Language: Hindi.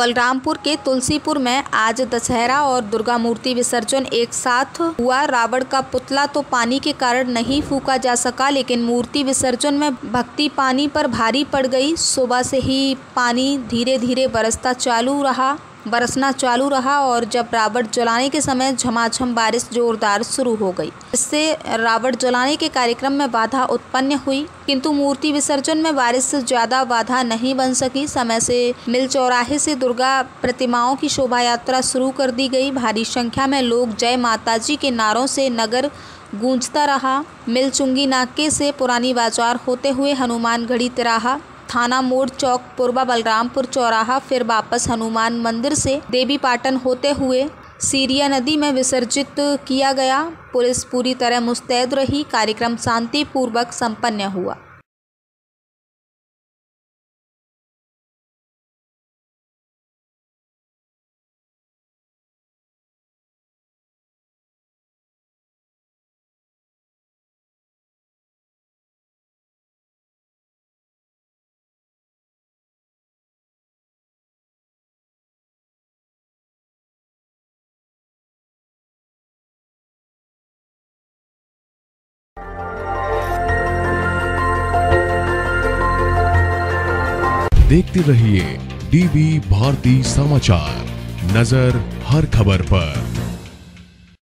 बलरामपुर के तुलसीपुर में आज दशहरा और दुर्गा मूर्ति विसर्जन एक साथ हुआ। रावण का पुतला तो पानी के कारण नहीं फूका जा सका, लेकिन मूर्ति विसर्जन में भक्ति पानी पर भारी पड़ गई। सुबह से ही पानी धीरे धीरे बरसना चालू रहा और जब रावण जलाने के समय झमाझम बारिश जोरदार शुरू हो गई। इससे रावण जलाने के कार्यक्रम में बाधा उत्पन्न हुई, किंतु मूर्ति विसर्जन में बारिश से ज्यादा बाधा नहीं बन सकी। समय से मिल चौराहे से दुर्गा प्रतिमाओं की शोभा यात्रा शुरू कर दी गई। भारी संख्या में लोग जय माताजी के नारों से नगर गूंजता रहा। मिल चुंगी नाके से पुरानी बाजार होते हुए हनुमानगढ़ी तिराहा, थाना मोड़ चौक, पूर्वा बलरामपुर चौराहा, फिर वापस हनुमान मंदिर से देवी पाटन होते हुए सीरिया नदी में विसर्जित किया गया। पुलिस पूरी तरह मुस्तैद रही। कार्यक्रम शांतिपूर्वक संपन्न हुआ। देखते रहिए डीवी भारती समाचार, नजर हर खबर पर।